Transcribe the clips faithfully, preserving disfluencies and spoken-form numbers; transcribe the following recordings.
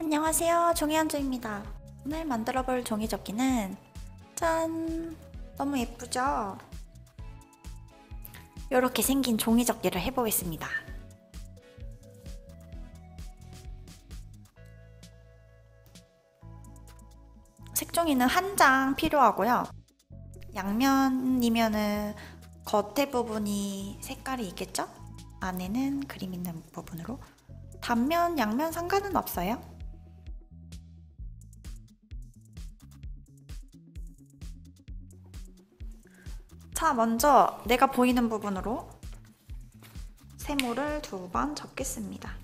안녕하세요, 종이한주입니다. 오늘 만들어볼 종이접기는 짠! 너무 예쁘죠? 이렇게 생긴 종이접기를 해보겠습니다. 색종이는 한 장 필요하고요. 양면이면은 겉에 부분이 색깔이 있겠죠? 안에는 그림 있는 부분으로. 단면, 양면 상관은 없어요. 자, 먼저 내가 보이는 부분으로 세모를 두 번 접겠습니다.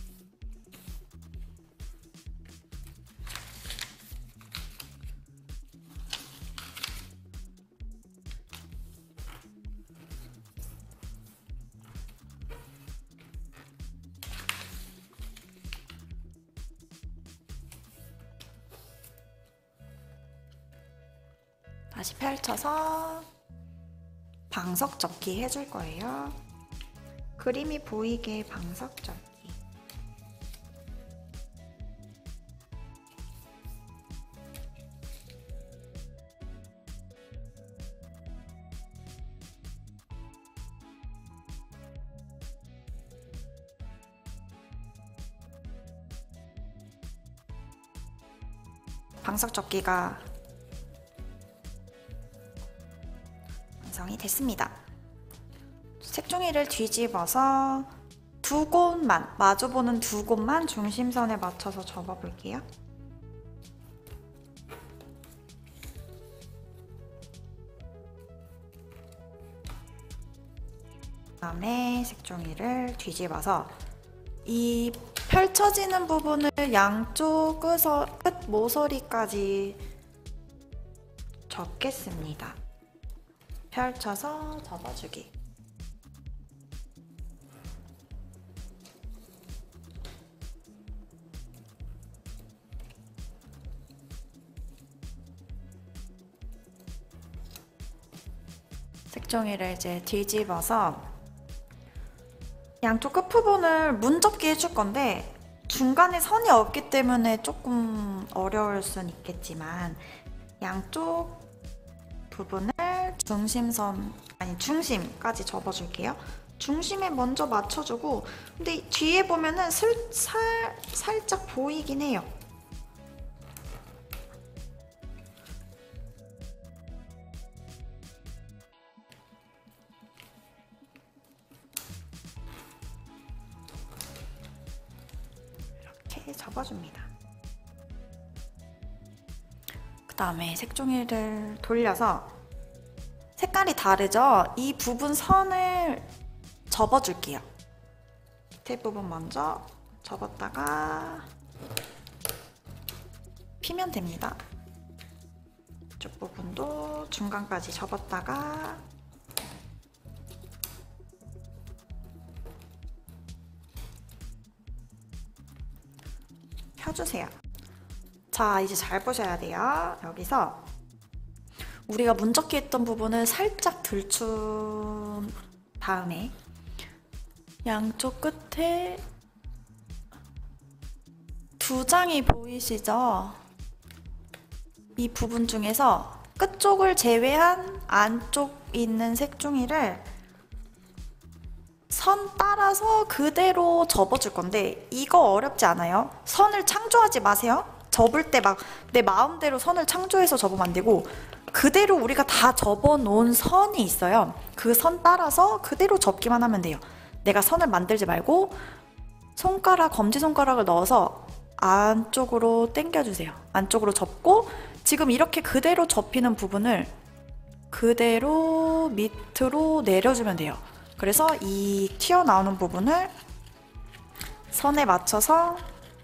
다시 펼쳐서 방석 접기 해줄 거예요. 그림이 보이게 방석 접기. 방석 접기가 완성이 됐습니다. 색종이를 뒤집어서 두 곳만, 마주보는 두 곳만 중심선에 맞춰서 접어볼게요. 그 다음에 색종이를 뒤집어서 이 펼쳐지는 부분을 양쪽 끝 모서리까지 접겠습니다. 펼쳐서 접어주기. 색종이를 이제 뒤집어서 양쪽 끝부분을 문접기 해줄 건데 중간에 선이 없기 때문에 조금 어려울 순 있겠지만 양쪽 부분을 중심선, 아니 중심까지 접어줄게요. 중심에 먼저 맞춰주고, 근데 뒤에 보면은 슬, 살, 살짝 보이긴 해요. 이렇게 접어줍니다. 그 다음에 색종이를 돌려서 색깔이 다르죠? 이 부분 선을 접어줄게요. 밑에 부분 먼저 접었다가 피면 됩니다. 이쪽 부분도 중간까지 접었다가 펴주세요. 자, 이제 잘 보셔야 돼요. 여기서 우리가 문접기 했던 부분을 살짝 들춘 다음에 양쪽 끝에 두 장이 보이시죠? 이 부분 중에서 끝쪽을 제외한 안쪽 있는 색종이를 선 따라서 그대로 접어줄 건데 이거 어렵지 않아요. 선을 창조하지 마세요. 접을 때 막 내 마음대로 선을 창조해서 접으면 안 되고 그대로 우리가 다 접어놓은 선이 있어요. 그 선 따라서 그대로 접기만 하면 돼요. 내가 선을 만들지 말고 손가락, 검지손가락을 넣어서 안쪽으로 당겨주세요. 안쪽으로 접고 지금 이렇게 그대로 접히는 부분을 그대로 밑으로 내려주면 돼요. 그래서 이 튀어나오는 부분을 선에 맞춰서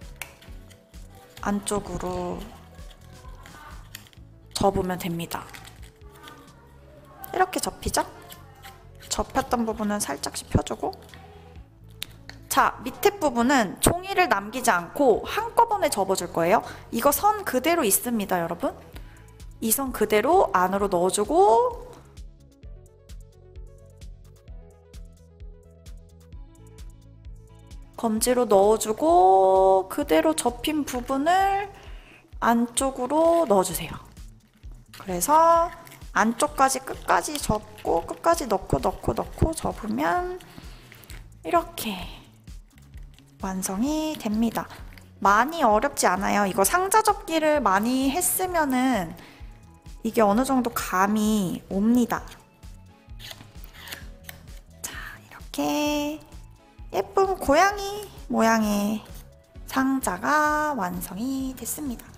안쪽으로 접으면 됩니다. 이렇게 접히죠? 접혔던 부분은 살짝씩 펴주고, 자, 밑에 부분은 종이를 남기지 않고 한꺼번에 접어줄 거예요. 이거 선 그대로 있습니다, 여러분. 이 선 그대로 안으로 넣어주고 검지로 넣어주고 그대로 접힌 부분을 안쪽으로 넣어주세요. 그래서 안쪽까지 끝까지 접고 끝까지 넣고 넣고 넣고 접으면 이렇게 완성이 됩니다. 많이 어렵지 않아요. 이거 상자 접기를 많이 했으면은 이게 어느 정도 감이 옵니다. 자, 이렇게 예쁜 고양이 모양의 상자가 완성이 됐습니다.